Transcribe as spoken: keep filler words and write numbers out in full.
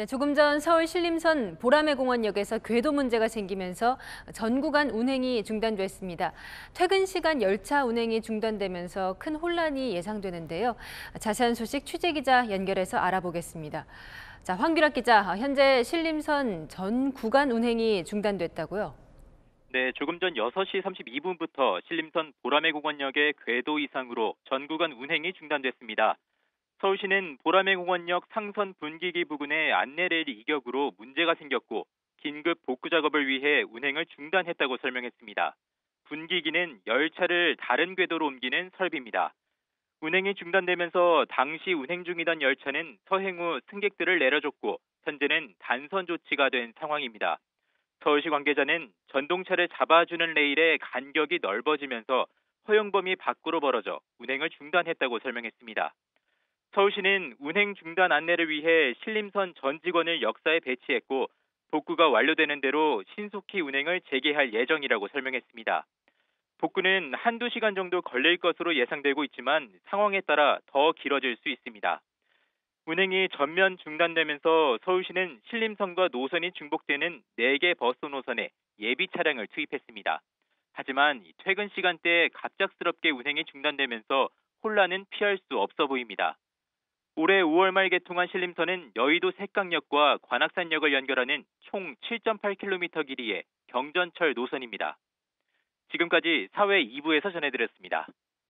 네, 조금 전 서울 신림선 보라매공원역에서 궤도 문제가 생기면서 전 구간 운행이 중단됐습니다. 퇴근 시간 열차 운행이 중단되면서 큰 혼란이 예상되는데요. 자세한 소식 취재 기자 연결해서 알아보겠습니다. 자, 황규락 기자, 현재 신림선 전 구간 운행이 중단됐다고요? 네, 조금 전 여섯 시 삼십이 분부터 신림선 보라매공원역의 궤도 이상으로 전 구간 운행이 중단됐습니다. 서울시는 보라매공원역 상선 분기기 부근에 안내레일 이격으로 문제가 생겼고 긴급 복구 작업을 위해 운행을 중단했다고 설명했습니다. 분기기는 열차를 다른 궤도로 옮기는 설비입니다. 운행이 중단되면서 당시 운행 중이던 열차는 서행 후 승객들을 내려줬고 현재는 단선 조치가 된 상황입니다. 서울시 관계자는 전동차를 잡아주는 레일의 간격이 넓어지면서 허용 범위 밖으로 벌어져 운행을 중단했다고 설명했습니다. 서울시는 운행 중단 안내를 위해 신림선 전 직원을 역사에 배치했고 복구가 완료되는 대로 신속히 운행을 재개할 예정이라고 설명했습니다. 복구는 한두 시간 정도 걸릴 것으로 예상되고 있지만 상황에 따라 더 길어질 수 있습니다. 운행이 전면 중단되면서 서울시는 신림선과 노선이 중복되는 네 개 버스 노선에 예비 차량을 투입했습니다. 하지만 퇴근 시간대에 갑작스럽게 운행이 중단되면서 혼란은 피할 수 없어 보입니다. 올해 오월 말 개통한 신림선은 여의도 색강역과 관악산역을 연결하는 총 칠 점 팔 킬로미터 길이의 경전철 노선입니다. 지금까지 사회 이 부에서 전해드렸습니다.